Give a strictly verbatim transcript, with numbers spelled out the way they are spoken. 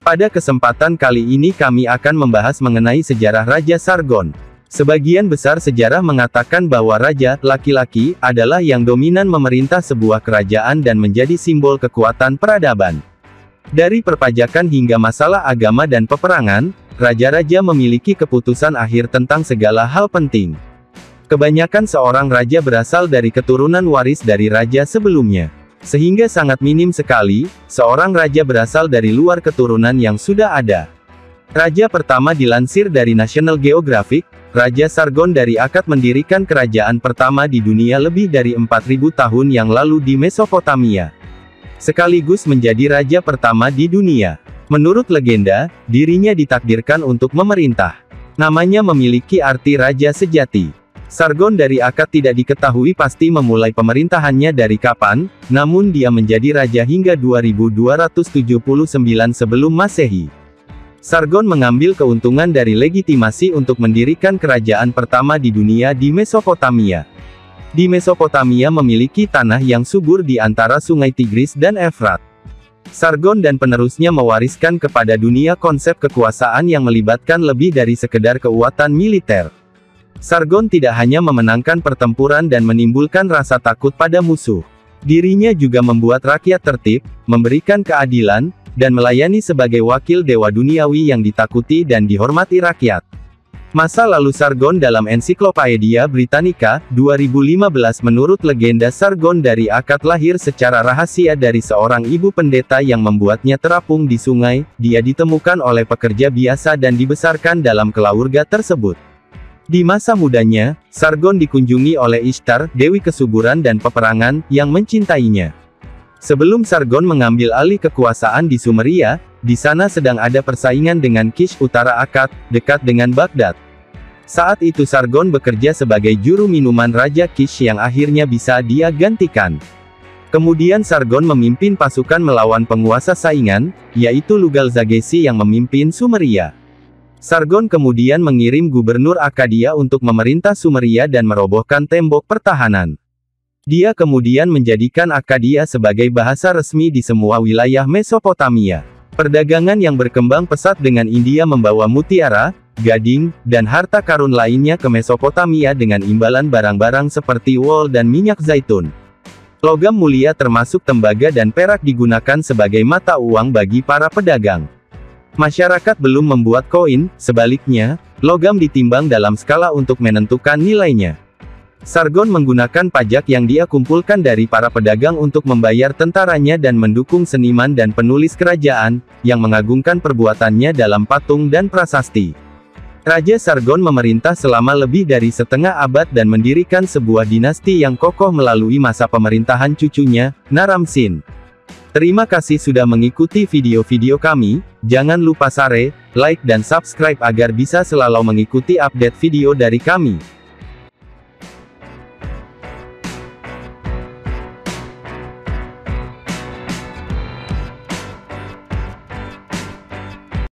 Pada kesempatan kali ini kami akan membahas mengenai sejarah Raja Sargon. Sebagian besar sejarah mengatakan bahwa raja, laki-laki, adalah yang dominan memerintah sebuah kerajaan dan menjadi simbol kekuatan peradaban. Dari perpajakan hingga masalah agama dan peperangan, raja-raja memiliki keputusan akhir tentang segala hal penting. Kebanyakan seorang raja berasal dari keturunan waris dari raja sebelumnya. Sehingga sangat minim sekali, seorang raja berasal dari luar keturunan yang sudah ada. Raja pertama dilansir dari National Geographic, Raja Sargon dari Akkad mendirikan kerajaan pertama di dunia lebih dari empat ribu tahun yang lalu di Mesopotamia. Sekaligus menjadi raja pertama di dunia. Menurut legenda, dirinya ditakdirkan untuk memerintah. Namanya memiliki arti raja sejati. Sargon dari Akkad tidak diketahui pasti memulai pemerintahannya dari kapan, namun dia menjadi raja hingga dua ribu dua ratus tujuh puluh sembilan sebelum Masehi. Sargon mengambil keuntungan dari legitimasi untuk mendirikan kerajaan pertama di dunia di Mesopotamia. Di Mesopotamia memiliki tanah yang subur di antara sungai Tigris dan Efrat. Sargon dan penerusnya mewariskan kepada dunia konsep kekuasaan yang melibatkan lebih dari sekedar kekuatan militer. Sargon tidak hanya memenangkan pertempuran dan menimbulkan rasa takut pada musuh. Dirinya juga membuat rakyat tertib, memberikan keadilan, dan melayani sebagai wakil dewa duniawi yang ditakuti dan dihormati rakyat. Masa lalu Sargon dalam Ensiklopedia Britannica, dua ribu lima belas menurut legenda Sargon dari Akkad lahir secara rahasia dari seorang ibu pendeta yang membuatnya terapung di sungai. Dia ditemukan oleh pekerja biasa dan dibesarkan dalam keluarga tersebut. Di masa mudanya, Sargon dikunjungi oleh Ishtar, dewi kesuburan dan peperangan, yang mencintainya. Sebelum Sargon mengambil alih kekuasaan di Sumeria, di sana sedang ada persaingan dengan Kish utara Akkad, dekat dengan Baghdad. Saat itu Sargon bekerja sebagai juru minuman Raja Kish yang akhirnya bisa dia gantikan. Kemudian Sargon memimpin pasukan melawan penguasa saingan, yaitu Lugal-Zagesi yang memimpin Sumeria. Sargon kemudian mengirim gubernur Akkadia untuk memerintah Sumeria dan merobohkan tembok pertahanan. Dia kemudian menjadikan Akkadia sebagai bahasa resmi di semua wilayah Mesopotamia. Perdagangan yang berkembang pesat dengan India membawa mutiara, gading, dan harta karun lainnya ke Mesopotamia dengan imbalan barang-barang seperti wol dan minyak zaitun. Logam mulia termasuk tembaga dan perak digunakan sebagai mata uang bagi para pedagang. Masyarakat belum membuat koin, sebaliknya, logam ditimbang dalam skala untuk menentukan nilainya. Sargon menggunakan pajak yang dia kumpulkan dari para pedagang untuk membayar tentaranya dan mendukung seniman dan penulis kerajaan, yang mengagungkan perbuatannya dalam patung dan prasasti. Raja Sargon memerintah selama lebih dari setengah abad dan mendirikan sebuah dinasti yang kokoh melalui masa pemerintahan cucunya, Naram-Sin. Terima kasih sudah mengikuti video-video kami, jangan lupa share, like dan subscribe agar bisa selalu mengikuti update video dari kami.